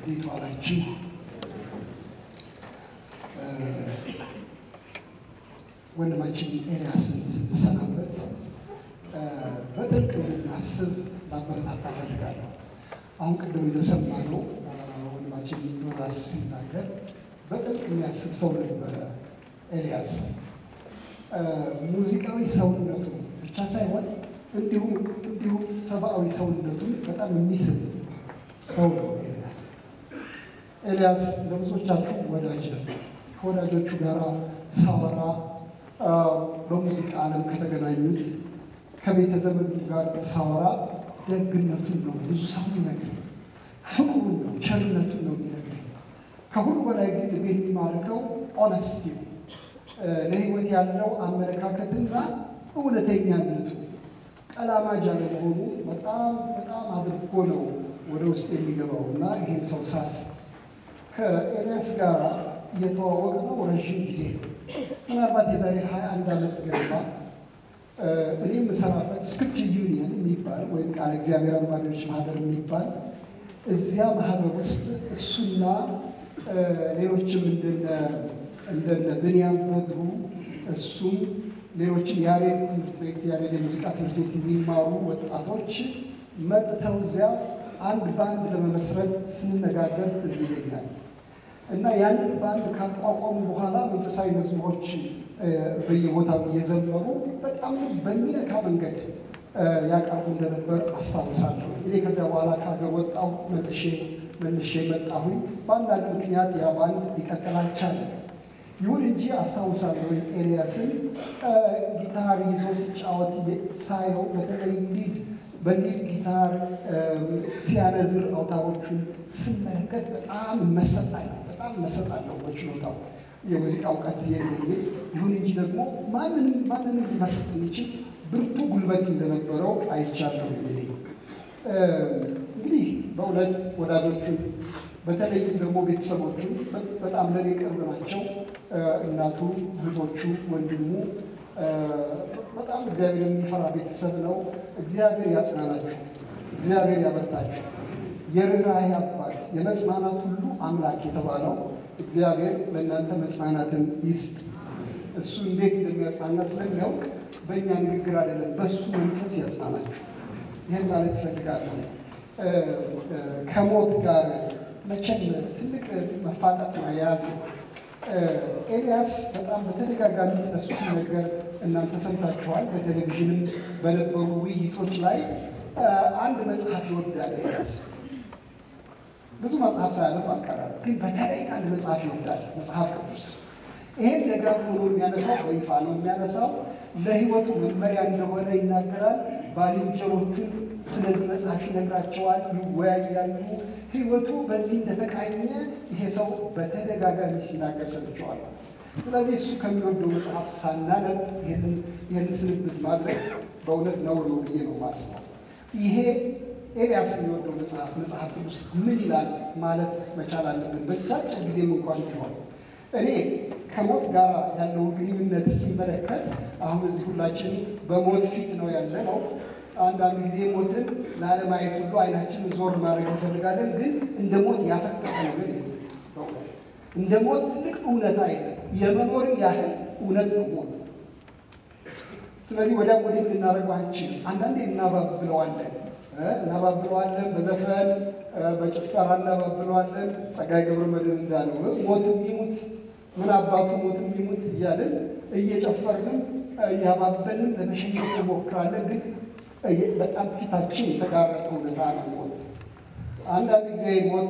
እንዴት ዋላችሁ? ወንድማችን ኤልያስን ስንሰናበት በጥልቅ እንድናስብ ማበረታታ እፈልጋለሁ። አሁን ቅድም እንደሰማነው ወንድማችን ዮናስ ሲናገር በጥልቅ የሚያስብ ሰው ነበረ ኤልያስ። ሙዚቃዊ ሰውነቱ ብቻ ሳይሆን እንዲሁም ሰብአዊ ሰውነቱን በጣም የሚስብ ሰው ነው ኤልያስ ለብዙዎቻችሁ ወዳጅ ነው። ከወዳጆቹ ጋር ሳወራ በሙዚቃ ዓለም ከተገናኙት ከቤተ ዘመዱ ጋር ሳወራ ደግነቱን ነው ብዙ ሰው የሚነግረኝ፣ ፍቅሩን ነው፣ ቸርነቱን ነው የሚነግረኝ። ከሁሉ በላይ ግን የሚማርከው ኦነስቲው፣ ለሕይወት ያለው አመለካከትና እውነተኛነቱ፣ ቀላማጅ አለመሆኑ በጣም አድርጎ ነው ወደ ውስጥ የሚገባው እና ይሄን ሰው ከኤልያስ ጋር የተዋወቅነው ረዥም ጊዜ ነው። ምናልባት የዛሬ 21 ዓመት ገባ እኔ የምሰራበት ስክሪፕቸር ዩኒየን የሚባል ወይም ቃለ እግዚአብሔር አንባቢዎች ማህበር የሚባል እዚያ ማህበር ውስጥ እሱና ሌሎችም እንደነ ብንያም በድሩ እሱም ሌሎችም ያሬድ ትምህርት ቤት ያሬድ የሙዚቃ ትምህርት ቤት የሚማሩ ወጣቶች መጥተው እዚያ አንድ ባንድ ለመመስረት ስንነጋገር ትዝ ይለኛል። እና ያንን ባንድ ካቋቋሙ በኋላ መንፈሳዊ መዝሙሮች በየቦታው እየዘመሩ በጣም በሚነካ መንገድ ያቀርቡ እንደነበር አስታውሳለሁ። እኔ ከዚያ በኋላ ከሀገር ወጣሁ፣ መልሼ መጣሁኝ። በአንዳንድ ምክንያት ያ ባንድ ሊቀጥል አልቻለም። ይሁን እንጂ አስታውሳለሁ ኤልያስን ጊታር ይዞ ሲጫወት ሳየው፣ በተለይ በሊድ ጊታር ሲያነዝር አውታሮቹን ስመለከት በጣም መሰጣለሁ በችሎታው። የሙዚቃ እውቀት የለኝም። ይሁን እንጂ ደግሞ ማንንም ሊመስጥ የሚችል ብርቱ ጉልበት እንደነበረው አይቻለሁ። እንግዲህ በእውነት ወዳጆቹን በተለይም ደግሞ ቤተሰቦቹን በጣም ለኔ ቅርብ ናቸው። እናቱ፣ እህቶቹ፣ ወንድሙ በጣም እግዚአብሔር የሚፈራ ቤተሰብ ነው። እግዚአብሔር ያጽናናችሁ፣ እግዚአብሔር ያበርታችሁ። የርኅራኄ አባት፣ የመጽናናት ሁሉ አምላክ የተባለው እግዚአብሔር ለእናንተ መጽናናትን ይስጥ። እሱ እንዴት እንደሚያጽናና ስለሚያውቅ በእኛ ንግግር አይደለም፣ በእሱ መንፈስ ያጽናናችሁ። ይህን ማለት እፈልጋለሁ። ከሞት ጋር መቼም ትልቅ መፋጠጥ ነው የያዘው። ኤልያስ በጣም በተደጋጋሚ ስለሱ ሲነገር እናንተ ሰምታችኋል። በቴሌቪዥንም በነበሩ ውይይቶች ላይ አንድ መጽሐፍ ይወዳል ኤልያስ። ብዙ መጽሐፍ ሳያነብ አልቀረም፣ ግን በተለይ አንድ መጽሐፍ ይወዳል፣ መጽሐፍ ቅዱስ። ይሄን ደጋግሞ ነው የሚያነሳው፣ በይፋ ነው የሚያነሳው። ለሕይወቱ መመሪያ እንደሆነ ይናገራል። ባልንጀሮቹን ስለዚህ መጽሐፍ ይነግራቸዋል፣ ይወያያሉ። ሕይወቱ በዚህ እንደተቃኘ ይሄ ሰው በተደጋጋሚ ሲናገር ሰምቼዋለሁ። ስለዚህ እሱ ከሚወደው መጽሐፍ ሳናነብ ይህን ስንብት ማድረግ በእውነት ነውር ነው ብዬ ነው ማስበው። ይሄ ኤልያስ የሚወደው መጽሐፍ ቅዱስ ምን ይላል ማለት መቻል አለብን፣ በዚች አጭር ጊዜም እንኳን ቢሆን። እኔ ከሞት ጋር ያለውን ግንኙነት ሲመለከት አሁን እዚህ ሁላችን በሞት ፊት ነው ያለነው። አንዳንድ ጊዜ ሞትን ላለማየት ሁሉ አይናችንን ዞር ማድረግ እንፈልጋለን። ግን እንደ ሞት ያፈቀጠ ነገር የለም። በእውነት እንደ ሞት ትልቅ እውነት አይደለም፣ የመኖርን ያህል እውነት ነው ሞት። ስለዚህ ወዲያም ወዲህ ልናደርገው አንችልም። አንዳንዴ እናባብለዋለን፣ በዘፈን በጭፈራ እናባብለዋለን። ጸጋዬ ገብረመድኅን እንዳለው ሞትም ይሙት ምን አባቱ ሞትም ይሙት እያልን እየጨፈርን እያባበልን ለመሸኘት እንሞክራለን። ግን በጣም ፊታችን የተጋረጠ እውነታ ነው ሞት። አንዳንድ ጊዜ ሞት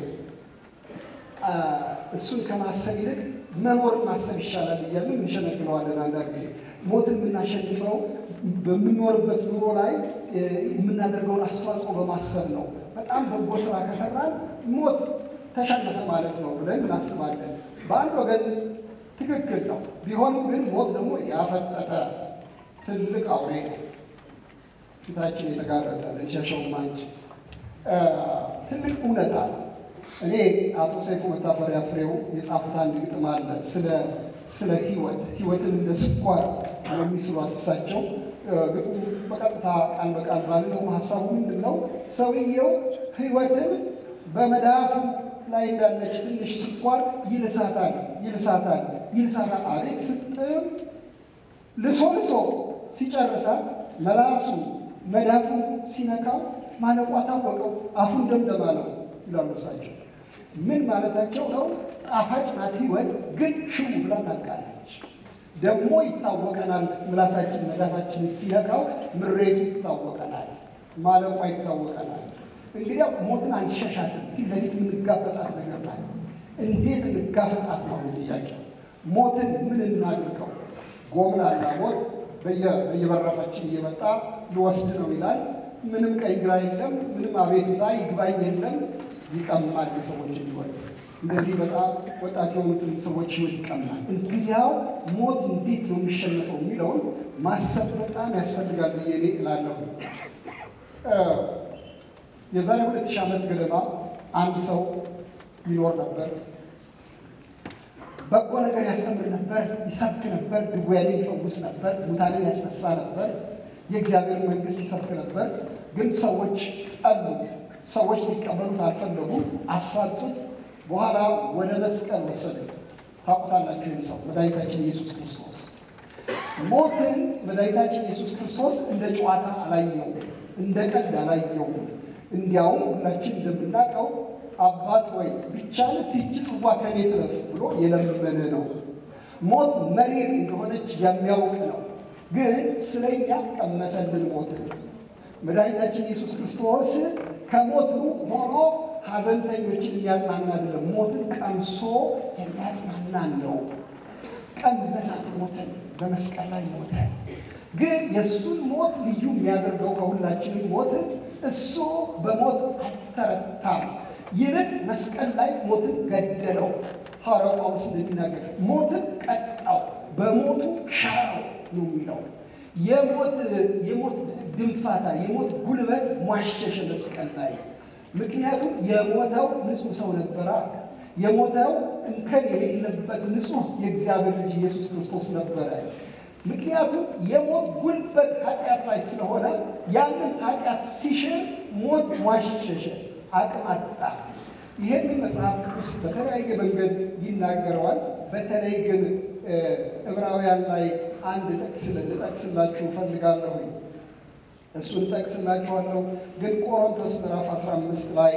እሱን ከማሰብ ይልቅ መኖር ማሰብ ይሻላል እያልን እንሸነግለዋለን። አንዳንድ ጊዜ ሞትን የምናሸንፈው በምንኖርበት ኑሮ ላይ የምናደርገውን አስተዋጽኦ በማሰብ ነው። በጣም በጎ ስራ ከሰራን ሞት ተሸነፈ ማለት ነው ብለን እናስባለን። በአንድ ወገን ትክክል ነው። ቢሆንም ግን ሞት ደግሞ ያፈጠጠ ትልቅ አውሬ ነው። ፊታችን የተጋረጠ ለሸሸው ማንጭ ትልቅ እውነታ ነው። እኔ አቶ ሰይፉ መታፈሪያ ፍሬው የጻፉት አንድ ግጥም አለ ስለ ህይወትን እንደ ስኳር የሚስሏት እሳቸው። ግጥሙ በቀጥታ ቃል በቃል ባለው ሀሳቡ ምንድን ነው? ሰውየው ህይወትን በመዳፉ ላይ እንዳለች ትንሽ ስኳር ይልሳታል። አቤት ስትጥም ልሶ ሲጨርሳት መላሱ መዳፉን ሲነካው ማለቋ ታወቀው፣ አፉን ደምደማለው ይላሉ እሳቸው። ምን ማለታቸው ነው? ጣፋጭ ናት ሕይወት፣ ግን ሽው ብላ ታልቃለች። ደግሞ ይታወቀናል፣ ምላሳችን መዳፋችንን ሲነካው ምሬቱ ይታወቀናል፣ ማለቋ ይታወቀናል። እንግዲህ ሞትን አንሸሻትም፣ ፊት ለፊት የምንጋፈጣት ነገር ናት። እንዴት እንጋፈጣት ነው ጥያቄ። ሞትን ምን እናድርገው? ጎምላላ ሞት በየበራፋችን እየመጣ ሊወስድ ነው ይላል። ምንም ቀይ ግራ የለም፣ ምንም አቤቱታ ይግባኝ የለም። ይቀማል የሰዎችን ሕይወት። እንደዚህ በጣም ወጣት የሆኑትን ሰዎች ሕይወት ይቀማል። እንግዲያው ሞት እንዴት ነው የሚሸነፈው የሚለውን ማሰብ በጣም ያስፈልጋል ብዬ እኔ እላለሁ። የዛሬ 2000 ዓመት ገደማ አንድ ሰው ይኖር ነበር። በጎ ነገር ያስተምር ነበር፣ ይሰብክ ነበር፣ ድውያንን ይፈውስ ነበር፣ ሙታንን ያስነሳ ነበር፣ የእግዚአብሔር መንግሥት ይሰብክ ነበር። ግን ሰዎች ጠሉት። ሰዎች ሊቀበሉት አልፈለጉም፣ አሳጡት። በኋላ ወደ መስቀል ወሰዱት። ታውቁታላችሁ ይህን ሰው መድኃኒታችን ኢየሱስ ክርስቶስ። ሞትን መድኃኒታችን ኢየሱስ ክርስቶስ እንደ ጨዋታ አላየውም፣ እንደ ቀልድ አላየውም። እንዲያውም ሁላችን እንደምናውቀው አባት ወይ ብቻን ሲጅ ጽዋ ከኔ ትረፍ ብሎ የለመነ ነው። ሞት መሪር እንደሆነች የሚያውቅ ነው። ግን ስለኛ ቀመሰልን ሞትን። መድኃኒታችን ኢየሱስ ክርስቶስ ከሞት ሩቅ ሆኖ ሐዘንተኞችን የሚያጽናና አይደለም፣ ሞትን ቀምሶ የሚያጽናናን ነው። ቀመሳት ሞትን፣ በመስቀል ላይ ሞተ። ግን የእሱን ሞት ልዩ የሚያደርገው ከሁላችንም ሞት እሱ በሞት አልተረታም። ይልቅ መስቀል ላይ ሞትን ገደለው። ሐዋርያው ጳውሎስ እንደሚናገር ሞትን ቀጣው፣ በሞቱ ሻረው ነው የሚለው። የሞት ድንፋታ፣ የሞት ጉልበት ሟሸሸ መስቀል ላይ። ምክንያቱም የሞተው ንጹሕ ሰው ነበራ። የሞተው እንከን የሌለበት ንጹሕ የእግዚአብሔር ልጅ ኢየሱስ ክርስቶስ ነበረ። ምክንያቱም የሞት ጉልበት ኃጢአት ላይ ስለሆነ ያንን ኃጢአት ሲሽር ሞት ሟሸሸ፣ አቅም አጣ። ይህን መጽሐፍ ቅዱስ በተለያየ መንገድ ይናገረዋል። በተለይ ግን ዕብራውያን ላይ አንድ ጥቅስ ልጠቅስላችሁ እፈልጋለሁ። እሱን ጠቅስላችኋለሁ። ግን ቆሮንቶስ ምዕራፍ 15 ላይ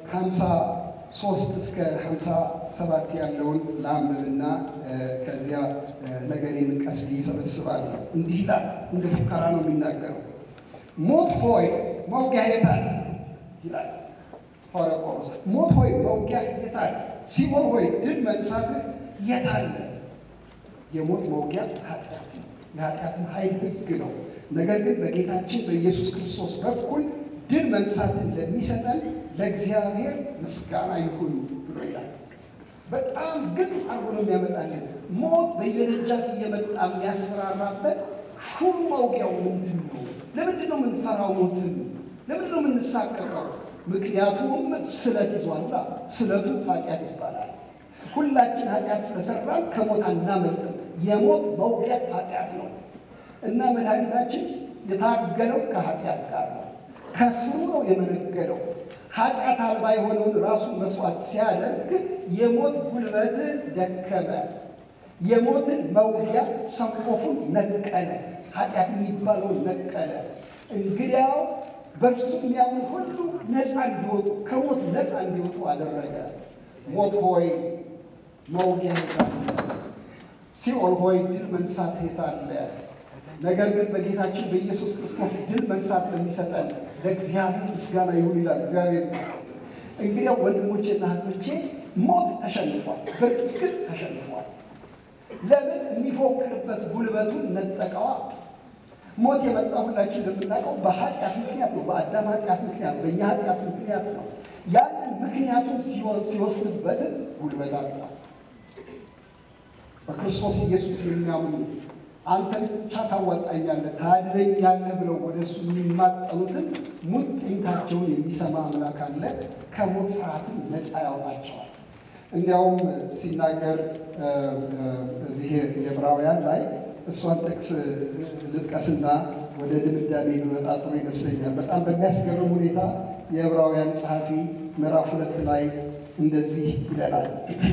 53 እስከ 57 ያለውን ላንብብና ከዚያ ነገሬን ቀስ ብዬ እሰበስባለሁ። እንዲህ ይላል፣ እንደ ፉከራ ነው የሚናገረው። ሞት ሆይ መውጊያ የታል ይላል ሐዋርያው ጳውሎስ። ሞት ሆይ መውጊያ የታል? ሲኦል ሆይ ድል መንሳትህ የታለ? የሞት መውጊያ ኃጢአት ነው፣ የኃጢአትን ኃይል ሕግ ነው። ነገር ግን በጌታችን በኢየሱስ ክርስቶስ በኩል ድል መንሳትን ለሚሰጠን ለእግዚአብሔር ምስጋና ይሁን ብሎ ይላል። በጣም ግልጽ አድርጎ ነው የሚያመጣልን። ሞት በየደጃፍ እየመጣ የሚያስፈራራበት ሹሉ መውጊያው ምንድን ነው? ለምንድን ነው የምንፈራው ሞትን? ለምንድን ነው የምንሳቀቀው? ምክንያቱም ስለት ይዟላ። ስለቱ ኃጢአት ይባላል። ሁላችን ኃጢአት ስለሰራን ከሞት አናመልጥም። የሞት መውጊያ ኃጢአት ነው እና መድኃኒታችን የታገለው ከኃጢአት ጋር ነው። ከስሩ ነው የመነገደው። ኃጢአት አልባ የሆነውን ራሱን መስዋዕት ሲያደርግ የሞት ጉልበት ደከመ። የሞትን መውጊያ ሰንኮፉን ነቀለ። ኃጢአት የሚባለውን ነቀለ። እንግዲያው በእርሱ የሚያምን ሁሉ ነፃ እንዲወጡ፣ ከሞት ነፃ እንዲወጡ አደረገ። ሞት ሆይ መውጊያ የታለ? ሲኦል ሆይ ድል መንሳት የታለ? ነገር ግን በጌታችን በኢየሱስ ክርስቶስ ድል መንሳት ለሚሰጠን ለእግዚአብሔር ምስጋና ይሁን ይላል። እግዚአብሔር ይመስገን። እንግዲህ ወንድሞቼና እህቶቼ ሞት ተሸንፏል፣ በእርግጥ ተሸንፏል። ለምን? የሚፎክርበት ጉልበቱን ነጠቀዋ። ሞት የመጣ ሁላችን እንደምናውቀው በኃጢአት ምክንያት ነው። በአዳም ኃጢአት ምክንያት፣ በእኛ ኃጢአት ምክንያት ነው። ያንን ምክንያቱን ሲወስድበት ጉልበት አጣ። በክርስቶስ ኢየሱስ የሚያምኑ አንተ ብቻ ታዋጣኛለህ፣ ታድነኛለህ ብለው ወደ እሱ የሚማጠኑትን ሙጥኝታቸውን የሚሰማ አምላክ አለ። ከሞት ፍርሃትም ነፃ ያወጣቸዋል። እንዲያውም ሲናገር እዚህ የዕብራውያን ላይ እሷን ጥቅስ ልጥቀስና ወደ ድምዳሜ ቢመጣ ጥሩ ይመስለኛል። በጣም በሚያስገርም ሁኔታ የዕብራውያን ጸሐፊ ምዕራፍ 2 ላይ እንደዚህ ይለናል።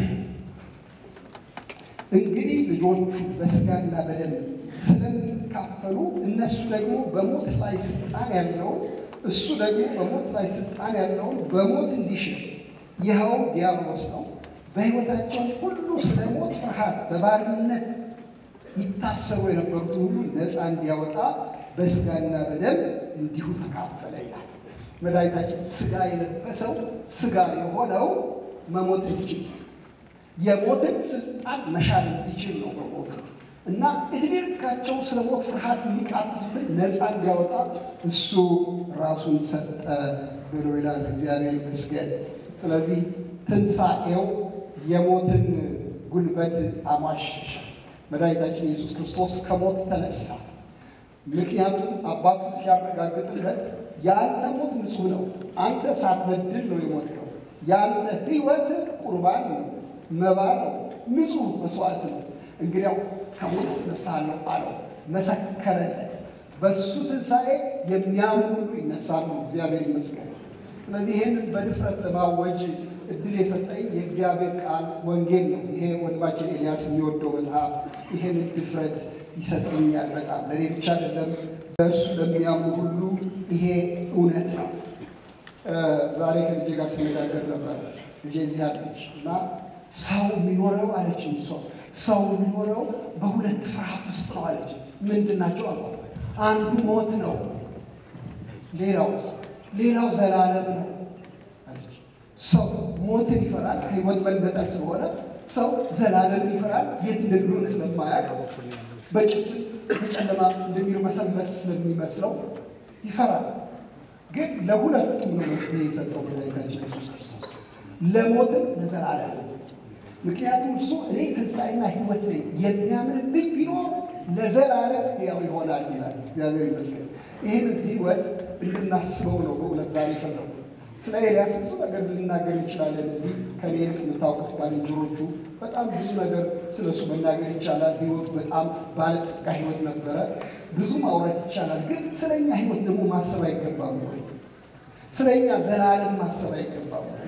እንግዲህ ልጆቹ በስጋና በደም ስለሚካፈሉ እነሱ ደግሞ በሞት ላይ ስልጣን ያለውን እሱ ደግሞ በሞት ላይ ስልጣን ያለውን በሞት እንዲሽር ይኸው ዲያብሎስ ነው። በሕይወታቸው ሁሉ ስለ ሞት ፍርሃት በባርነት ይታሰሩ የነበሩትን ሁሉ ነፃ እንዲያወጣ በስጋና በደም እንዲሁ ተካፈለ ይላል። መድኃኒታችን ስጋ የለበሰው ስጋ የሆነው መሞት እንዲችል የሞትን ስልጣን መሻር እንዲችል ነው በሞት እና ዕድሜ ልካቸው ስለ ሞት ፍርሃት የሚቃትቱትን ነፃ እንዲያወጣ እሱ ራሱን ሰጠ ብሎ ይላል። እግዚአብሔር ይመስገን። ስለዚህ ትንሣኤው የሞትን ጉልበት አሟሸሸ። መድኃኒታችን ኢየሱስ ክርስቶስ ከሞት ተነሳ። ምክንያቱም አባቱ ሲያረጋግጥለት የአንተ ሞት ንጹሕ ነው፣ አንተ ሳትበድል ነው የሞትከው፣ የአንተ ሕይወት ቁርባን ነው፣ መባ ነው፣ ንጹሕ መስዋዕት ነው፣ እንግዲያው ከሞት አስነሳለሁ አለው፣ መሰከረለት። በእሱ ትንሣኤ የሚያምኑ ሁሉ ይነሳሉ። እግዚአብሔር ይመስገን። ስለዚህ ይህንን በድፍረት ለማወጅ እድል የሰጠኝ የእግዚአብሔር ቃል ወንጌል ነው። ይሄ ወንድማችን ኤልያስ የሚወደው መጽሐፍ ይህንን ድፍረት ይሰጠኛል። በጣም ለእኔ ብቻ አይደለም፣ በእርሱ ለሚያምኑ ሁሉ ይሄ እውነት ነው። ዛሬ ከልጄ ጋር ስነጋገር ነበር። ልጄ እዚህ አለች እና ሰው የሚኖረው አለች ሰው የሚኖረው በሁለት ፍርሃት ውስጥ ነው አለች። ምንድን ናቸው አልኳት። አንዱ ሞት ነው፣ ሌላው ዘላለም ነው አለች። ሰው ሞትን ይፈራል፣ ከሕይወት መበጠል ስለሆነ ሰው ዘላለምን ይፈራል፣ የት እንደሚሆን ስለማያውቅ በጭፍን በጨለማ እንደሚርመሰመስ ስለሚመስለው ይፈራል። ግን ለሁለቱም ነው መፍትሄ የሰጠው መድኃኒታችን ኢየሱስ ክርስቶስ፣ ለሞትም ለዘላለም። ምክንያቱም እርሱ እኔ ትንሣኤና ሕይወት ነኝ፣ የሚያምንብኝ ቢኖር ለዘላለም ሕያው ይሆናል ይላል። እግዚአብሔር ይመስገን። ይህንን ሕይወት እንድናስበው ነው በእውነት ዛሬ የፈለጉት። ስለ ኤልያስ ብዙ ነገር ልናገር እንችላለን። እዚህ ከኔ ይልቅ የምታውቁት ባልንጀሮቹ በጣም ብዙ ነገር ስለ እሱ መናገር ይቻላል። ሕይወቱ በጣም ባለጠጋ ሕይወት ነበረ። ብዙ ማውራት ይቻላል። ግን ስለ እኛ ሕይወት ደግሞ ማሰብ አይገባም ወይ? ስለ እኛ ዘላለም ማሰብ አይገባም ወይ?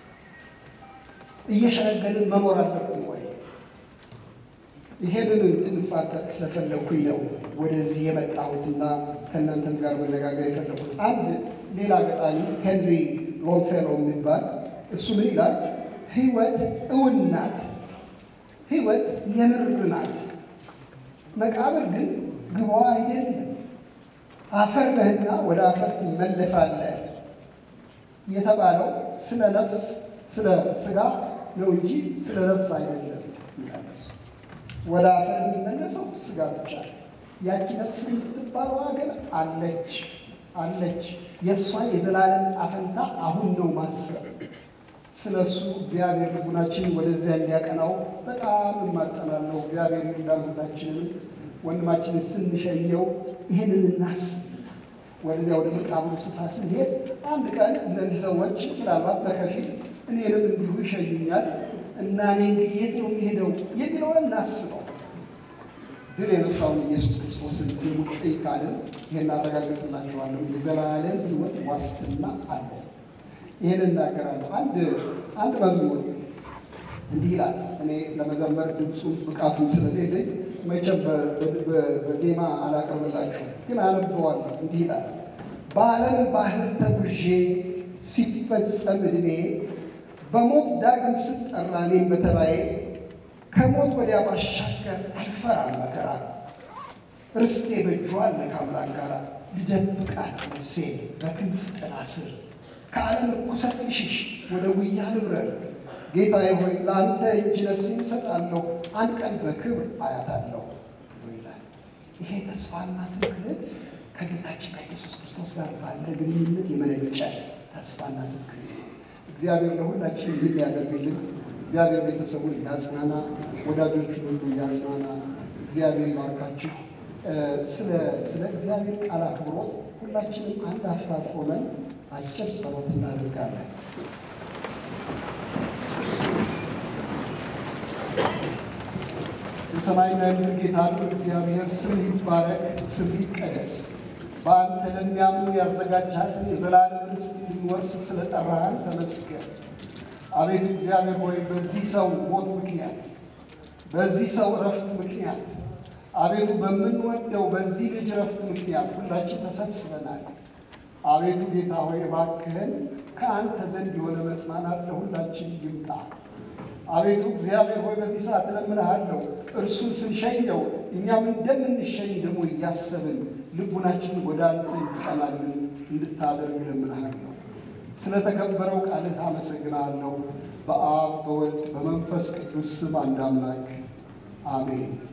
እየሸነገልን መኖር አለብን ወይ? ይሄንን እንድንፋጠቅ ስለፈለግኩኝ ነው ወደዚህ የመጣሁትና ከእናንተም ጋር መነጋገር የፈለግኩት። አንድ ሌላ ገጣሚ ሄንሪ ሎንፌሎ የሚባል እሱ ምን ይላል? ሕይወት እውን ናት፣ ሕይወት የምር ናት፣ መቃብር ግን ግቧ አይደለም። አፈር ነህና ወደ አፈር ትመለሳለህ የተባለው ስለ ነፍስ ስለ ሥጋ ነው እንጂ ስለ ነፍስ አይደለም ይላል። ወደ አፈር የሚመለሰው ሥጋ ብቻ ነው። ያቺ ነፍስ የምትባለዋ ግን አለች። የእሷን የዘላለም አፈንታ አሁን ነው ማሰብ። ስለ እሱ እግዚአብሔር ልቡናችንን ወደዚያ እንዲያቀናው በጣም እማጠናለሁ። እግዚአብሔር ይርዳን። ሁላችንን ወንድማችንን ስንሸኘው ይህንን እናስብ። ወደዚያ ወደ መቃብሩ ስፍራ ስንሄድ አንድ ቀን እነዚህ ሰዎች ምናልባት በከፊል እኔንም እንዲሁ ይሸኙኛል እና እኔ እንግዲህ የት ነው የሚሄደው የሚለውን እናስበው። ድል የነሳውን ኢየሱስ ክርስቶስን የሙጥኝ ካልን ይህን አረጋግጥላችኋለሁ፣ የዘላለም ሕይወት ዋስትና አለ። ይህን እናገራለሁ። አንድ መዝሙር እንዲህ ይላል። እኔ ለመዘመር ድምፁም ብቃቱም ስለሌለኝ መቼም በዜማ አላቀርብላችሁም፣ ግን አነበዋለሁ። እንዲህ ይላል። በዓለም ባህር ተጉዤ ሲፈጸም ዕድሜ በሞት ዳግም ስጠራ እኔም በተራዬ ከሞት ወዲያ ባሻገር አልፈራም መከራ። ርስቴ በእጁ አለ ከአምላክ ጋር ልደብቃት ነፍሴን በክንፍ ጥላ ስር። ከዓለም ርኩሰት ልሽሽ ወደ ጉያ ልብረር። ጌታዬ ሆይ ለአንተ እጅ ነፍሴን እሰጣለሁ፣ አንድ ቀን በክብር አያታለሁ ብሎ ይላል። ይሄ ተስፋና ትምክህት ከጌታችን ከኢየሱስ ክርስቶስ ጋር ባለ ግንኙነት የመነጨ ተስፋና ትምክህት ነው። እግዚአብሔር ለሁላችን ይህን ያደርግልን። እግዚአብሔር ቤተሰቡን ያጽናና፣ ወዳጆቹን ሁሉ ያጽናና። እግዚአብሔር ይባርካችሁ። ስለ እግዚአብሔር ቃል አክብሮት ሁላችንም አንድ አፍታ ቆመን አጭር ጸሎት እናደርጋለን። የሰማይና የምድር ጌታ እግዚአብሔር ስምህ ይባረክ፣ ስምህ ይቀደስ። በአንተ ለሚያምኑ ያዘጋጃትን የዘላለም ርስት እንድንወርስ ስለጠራህን ተመስገን። አቤቱ እግዚአብሔር ሆይ በዚህ ሰው ሞት ምክንያት በዚህ ሰው እረፍት ምክንያት አቤቱ በምንወደው በዚህ ልጅ እረፍት ምክንያት ሁላችን ተሰብስበናል። አቤቱ ጌታ ሆይ እባክህን ከአንተ ዘንድ የሆነ መጽናናት ለሁላችን ይምጣ። አቤቱ እግዚአብሔር ሆይ በዚህ ሰዓት እለምንሃለሁ እርሱን ስንሸኘው እኛም እንደምንሸኝ ደግሞ እያሰብን ልቡናችንን ወደ አንተ እንዲቀናልን እንድታደርግ እለምንሃለሁ። ስለተከበረው ቃልህ አመሰግናለሁ። በአብ በወልድ በመንፈስ ቅዱስ ስም አንድ አምላክ አሜን።